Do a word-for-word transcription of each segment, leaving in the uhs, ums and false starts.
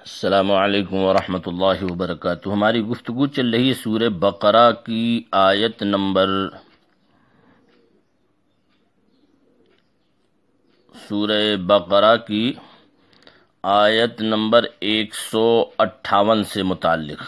السلام علیکم ورحمۃ اللہ وبرکاتہ۔ ہماری گفتگو چل رہی ہے سورہ بقرہ کی آیت نمبر سورہ بقرہ کی آیت نمبر ایک سو اٹھاون سے متعلق،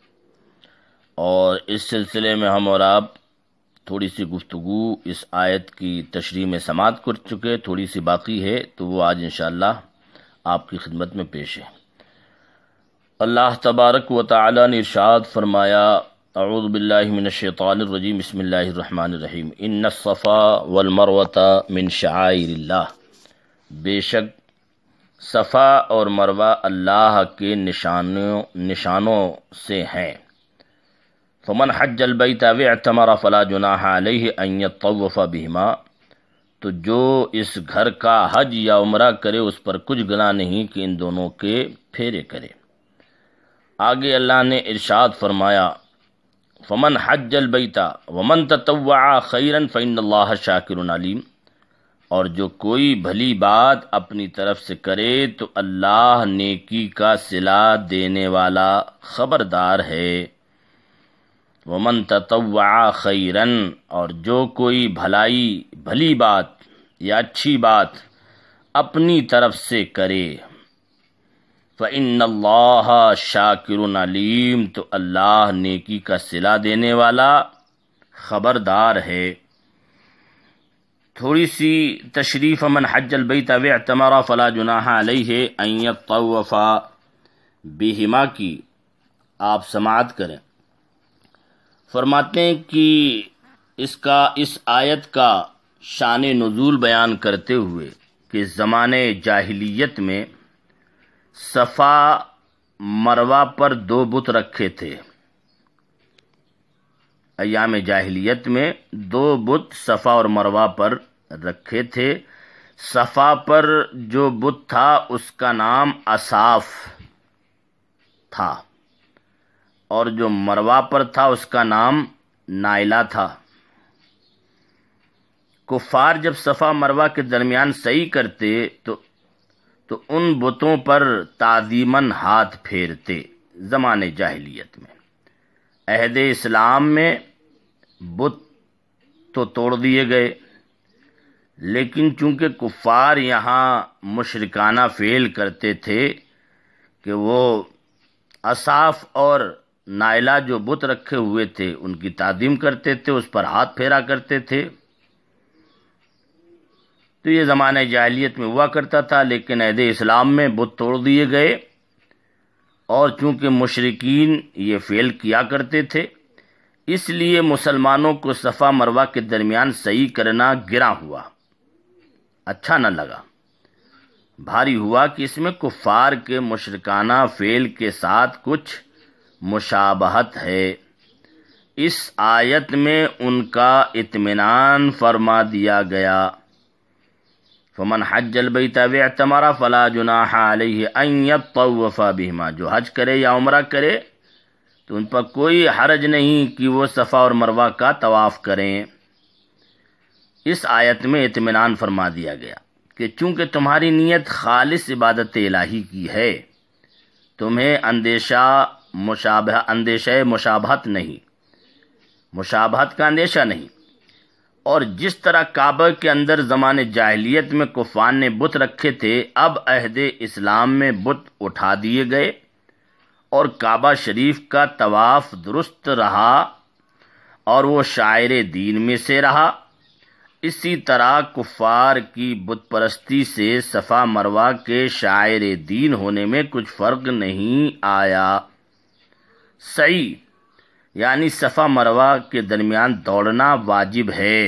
اور اس سلسلے میں ہم اور آپ تھوڑی سی گفتگو اس آیت کی تشریح میں سماعت کر چکے، تھوڑی سی باقی ہے تو وہ آج انشاءاللہ آپ کی خدمت میں پیش ہے۔ اللہ تبارک و تعالی نے ارشاد فرمایا، اعوذ باللہ من الشیطان الرجیم، بسم اللہ الرحمن الرحیم، ان الصفا والمروۃ من شعائر اللہ، بے شک صفا اور مروہ اللہ کے نشانوں نشانوں سے ہیں۔ فمن حج البیت او اعتمر فلا جناح علیہ ان یطوف بہما، تو جو اس گھر کا حج یا عمرہ کرے اس پر کچھ گناہ نہیں کہ ان دونوں کے پھیرے کرے۔ آگے اللہ نے ارشاد فرمایا، فمن حج البیت ومن تطوع خیرا فإن اللہ شاکر علیم، اور جو کوئی بھلی بات اپنی طرف سے کرے تو اللہ نیکی کا صلہ دینے والا خبردار ہے۔ ومن تطوع خیرا، اور جو کوئی بھلائی بھلی بات یا اچھی بات اپنی طرف سے کرے، فإن اللہ شاکر علیم، تو اللہ نیکی کا صلہ دینے والا خبردار ہے۔ تھوڑی سی تشریح، فمن حج البیت او اعتمر فلا جناح علیہ ان یطوف بہما کی آپ سماعت کریں۔ فرماتے ہیں کہ اس کا اس آیت کا شان نزول بیان کرتے ہوئے کہ زمانے جاہلیت میں صفا مروہ پر دو بت رکھے تھے۔ ایام جاہلیت میں دو بت صفا اور مروہ پر رکھے تھے۔ صفا پر جو بت تھا اس کا نام اصاف تھا، اور جو مروہ پر تھا اس کا نام نائلہ تھا۔ کفار جب صفا مروہ کے درمیان سعی کرتے تو تو ان بتوں پر تعظیماً ہاتھ پھیرتے زمانے جاہلیت میں۔ عہد اسلام میں بت تو توڑ دیے گئے، لیکن چونکہ کفار یہاں مشرکانہ فعل کرتے تھے کہ وہ اصاف اور نائلہ جو بت رکھے ہوئے تھے ان کی تعظیم کرتے تھے، اس پر ہاتھ پھیرا کرتے تھے، تو یہ زمانہ جاہلیت میں ہوا کرتا تھا۔ لیکن عہد اسلام میں بت توڑ دیے گئے، اور چونکہ مشرکین یہ فعل کیا کرتے تھے اس لیے مسلمانوں کو صفا مروہ کے درمیان سعی کرنا گراں ہوا، اچھا نہ لگا، بھاری ہوا کہ اس میں کفار کے مشرکانہ فعل کے ساتھ کچھ مشابہت ہے۔ اس آیت میں ان کا اطمینان فرما دیا گیا، فمن حج البیت او اعتمر فلا جناح علیہ ان یطوف بہما، جو حج کرے یا عمرہ کرے تو ان پر کوئی حرج نہیں کہ وہ صفا اور مروہ کا طواف کریں۔ اس آیت میں اطمینان فرما دیا گیا کہ چونکہ تمہاری نیت خالص عبادت الہی کی ہے، تمہیں اندیشہ مشابہ اندیشہ مشابہت نہیں مشابہت کا اندیشہ نہیں۔ اور جس طرح کعبہ کے اندر زمانے جاہلیت میں کفار نے بت رکھے تھے، اب عہد اسلام میں بت اٹھا دیے گئے اور کعبہ شریف کا طواف درست رہا اور وہ شعائر دین میں سے رہا، اسی طرح کفار کی بت پرستی سے صفا مروہ کے شعائر دین ہونے میں کچھ فرق نہیں آیا۔ صحیح، یعنی صفا مروہ کے درمیان دوڑنا واجب ہے۔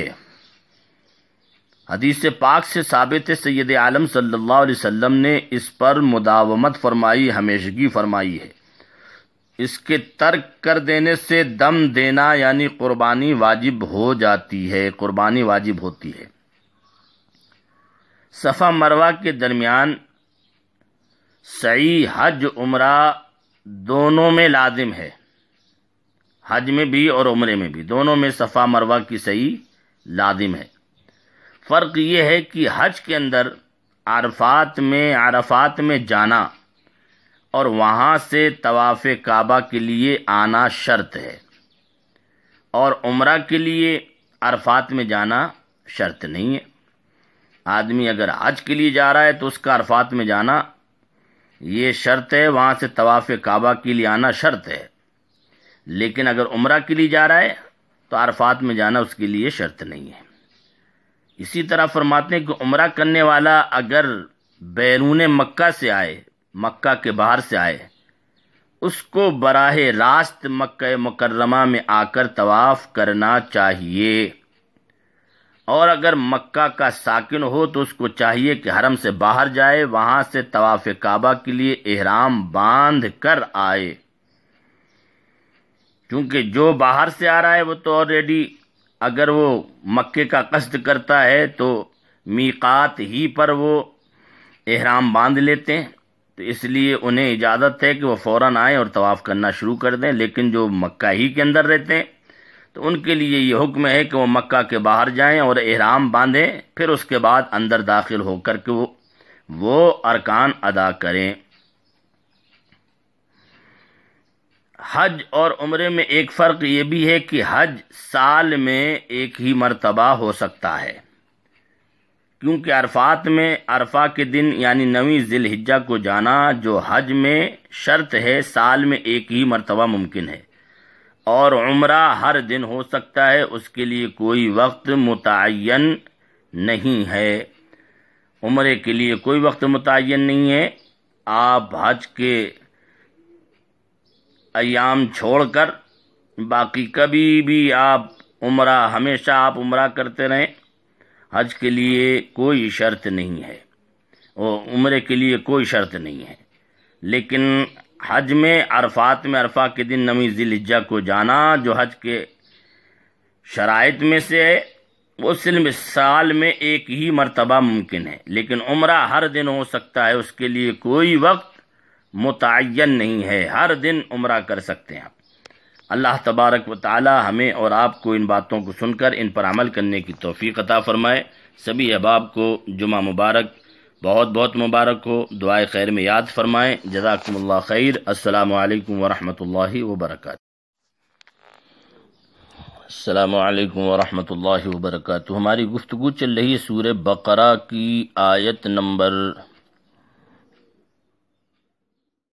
حدیث پاک سے ثابت ہے، سید عالم صلی اللہ علیہ وسلم نے اس پر مداومت فرمائی، ہمیشگی فرمائی ہے۔ اس کے ترک کر دینے سے دم دینا یعنی قربانی واجب ہو جاتی ہے، قربانی واجب ہوتی ہے۔ صفا مروہ کے درمیان سعی حج عمرہ دونوں میں لازم ہے، حج میں بھی اور عمرے میں بھی، دونوں میں صفا مروہ کی سعی لازم ہے۔ فرق یہ ہے کہ حج کے اندر عرفات میں عرفات میں جانا اور وہاں سے طواف کعبہ کے لیے آنا شرط ہے، اور عمرہ کے لیے عرفات میں جانا شرط نہیں ہے۔ آدمی اگر حج کے لیے جا رہا ہے تو اس کا عرفات میں جانا یہ شرط ہے، وہاں سے طواف کعبہ کے لیے آنا شرط ہے، لیکن اگر عمرہ کے لیے جا رہا ہے تو عرفات میں جانا اس کے لیے شرط نہیں ہے۔ اسی طرح فرماتے ہیں کہ عمرہ کرنے والا اگر بیرون مکہ سے آئے، مکہ کے باہر سے آئے، اس کو براہ راست مکہ مکرمہ میں آ کر طواف کرنا چاہیے، اور اگر مکہ کا ساکن ہو تو اس کو چاہیے کہ حرم سے باہر جائے، وہاں سے طواف کعبہ کے لیے احرام باندھ کر آئے، کیونکہ جو باہر سے آ رہا ہے وہ تو آلریڈی اگر وہ مکے کا قصد کرتا ہے تو میقات ہی پر وہ احرام باندھ لیتے ہیں، تو اس لیے انہیں اجازت ہے کہ وہ فوراً آئیں اور طواف کرنا شروع کر دیں، لیکن جو مکہ ہی کے اندر رہتے ہیں تو ان کے لیے یہ حکم ہے کہ وہ مکہ کے باہر جائیں اور احرام باندھیں، پھر اس کے بعد اندر داخل ہو کر کے وہ وہ ارکان ادا کریں۔ حج اور عمرے میں ایک فرق یہ بھی ہے کہ حج سال میں ایک ہی مرتبہ ہو سکتا ہے، کیونکہ عرفات میں عرفہ کے دن یعنی نویں ذی الحجہ کو جانا جو حج میں شرط ہے سال میں ایک ہی مرتبہ ممکن ہے، اور عمرہ ہر دن ہو سکتا ہے، اس کے لیے کوئی وقت متعین نہیں ہے۔ عمرے کے لیے کوئی وقت متعین نہیں ہے، آپ حج کے ایام چھوڑ کر باقی کبھی بھی آپ عمرہ ہمیشہ آپ عمرہ کرتے رہیں، حج کے لیے کوئی شرط نہیں ہے، اور عمرے کے لیے کوئی شرط نہیں ہے، لیکن حج میں عرفات میں عرفہ کے دن نویں ذی الحجہ کو جانا جو حج کے شرائط میں سے ہے، وہ صرف سال میں ایک ہی مرتبہ ممکن ہے، لیکن عمرہ ہر دن ہو سکتا ہے، اس کے لیے کوئی وقت متعین نہیں ہے، ہر دن عمرہ کر سکتے ہیں آپ۔ اللہ تبارک و تعالی ہمیں اور آپ کو ان باتوں کو سن کر ان پر عمل کرنے کی توفیق عطا فرمائے۔ سبھی احباب کو جمعہ مبارک بہت بہت مبارک ہو، دعائے خیر میں یاد فرمائیں۔ جزاکم اللہ خیر۔ السلام علیکم ورحمۃ اللہ وبرکاتہ۔ السلام علیکم ورحمۃ اللہ وبرکاتہ۔ ہماری گفتگو چل رہی ہے سورہ بقرہ کی آیت نمبر